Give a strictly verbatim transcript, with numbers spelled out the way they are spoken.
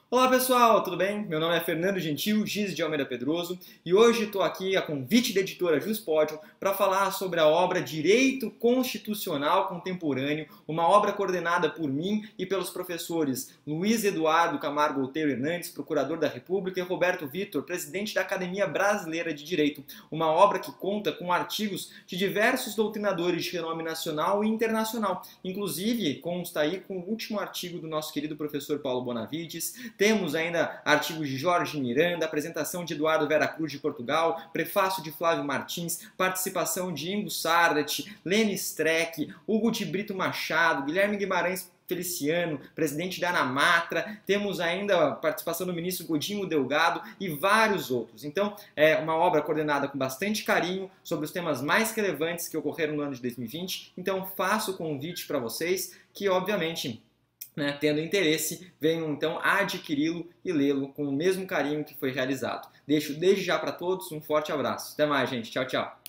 Olá pessoal, tudo bem? Meu nome é Fernando Gentil, Giz de Almeida Pedroso, e hoje estou aqui a convite da editora Juspódio para falar sobre a obra Direito Constitucional Contemporâneo, uma obra coordenada por mim e pelos professores Luiz Eduardo Camargo Outeiro Hernandes, procurador da República, e Roberto Vitor, presidente da Academia Brasileira de Direito, uma obra que conta com artigos de diversos doutrinadores de renome nacional e internacional, inclusive consta aí com o último artigo do nosso querido professor Paulo Bonavides. Temos ainda artigos de Jorge Miranda, apresentação de Eduardo Vera Cruz de Portugal, prefácio de Flávio Martins, participação de Ingo Sardet, Lene Streck, Hugo de Brito Machado, Guilherme Guimarães Feliciano, presidente da Anamatra, temos ainda a participação do ministro Godinho Delgado e vários outros. Então, é uma obra coordenada com bastante carinho sobre os temas mais relevantes que ocorreram no ano de dois mil e vinte. Então, faço o convite para vocês que, obviamente, Né, tendo interesse, venham então adquiri-lo e lê-lo com o mesmo carinho que foi realizado. Deixo desde já para todos um forte abraço. Até mais, gente. Tchau, tchau.